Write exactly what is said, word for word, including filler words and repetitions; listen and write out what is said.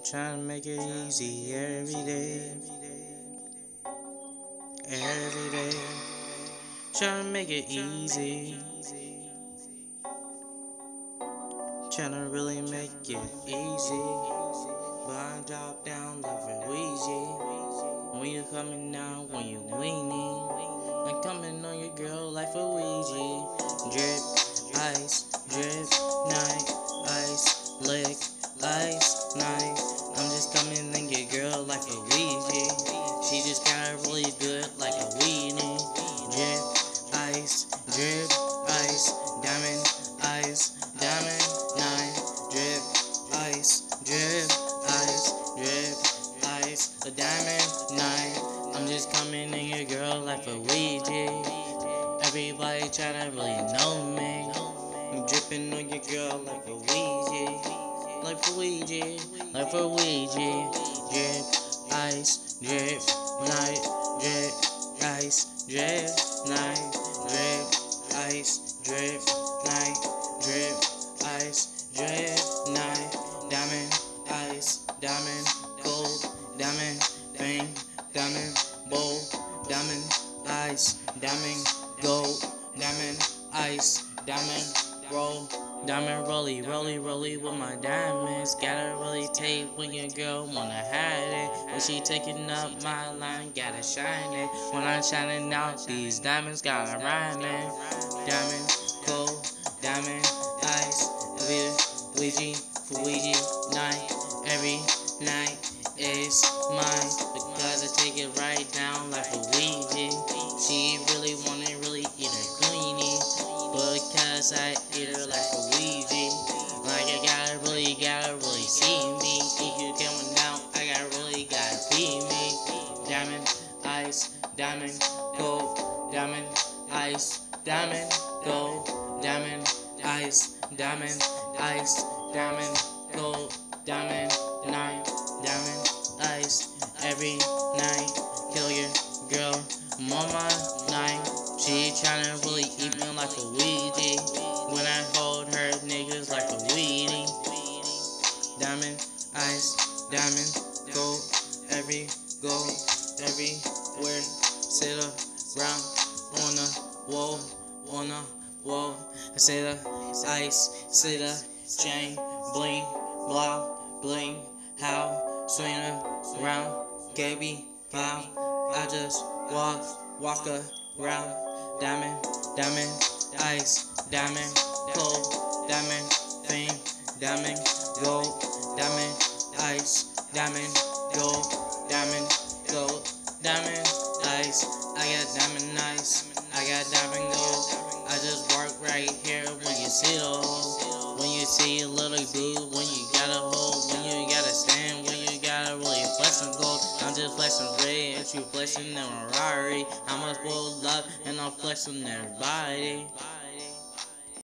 Trying to make it easy every day, every day. Trying to make it easy. Trying to really make it easy. But I drop down like a Ouija. When you coming down, when you leaning, I'm coming on your girl like a Ouija. Drip, ice, drip, night, ice, lick, ice, night. I'm just coming in your girl like a Ouija. She just got it really good like a weenie. Drip, ice, drip, ice, diamond, ice, diamond, night. Drip, ice, drip, ice, drip, ice, a diamond, night. I'm just coming in your girl like a Ouija. Everybody tryna really know me. I'm dripping on your girl like a Ouija. Like a Ouija, like a Ouija. Drip, ice, drip, night. Drip, ice, drip, night. Drip, ice, drip, night. Drip, ice, drip, night. Diamond, ice, diamond, gold, diamond, thing, diamond, bowl, diamond, ice, diamond, gold, diamond, ice, diamond, roll, diamond, rolly, rolly, rolly with my diamonds. Gotta really take when your girl wanna hide it. When she taking up my line, gotta shine it. When I'm shining out these diamonds, gotta rhyme it. Diamond, gold, diamond, ice, Ouija, Ouija, night, every night is mine. Because I take it right down like a Ouija. She really wanna really eat her queenie. Because I eat her like a Ouija. Like I gotta really, gotta really see me. Think you coming down, I gotta really, gotta be me. Diamond, ice, diamond, gold, diamond, ice, diamond, gold, diamond, ice, diamond, ice, diamond, gold, diamond, night, diamond, ice, every night. Kill your girl, I'm on my night. She tryna really eat me like a Ouija. When I hold her niggas like a weenie. Diamond, ice, diamond, gold, every gold, everywhere. Sit around on the wall, on the wall. I say the ice, say the chain, bling, blah, bling. How swing around, baby, how I just walk, walk around. Diamond, diamond, ice, diamond, gold, diamond, fame, diamond, gold, diamond, ice, diamond, gold, diamond, gold, diamond, ice. I got diamond ice, I got diamond gold. I just work right here when you see the hole. When you see a little dude, when you got a hole, when you gotta stand, when you gotta really flex some gold. I'm just flexing red, and you flexing in a Ferrari. I'm a full love, and I'm flexing everybody.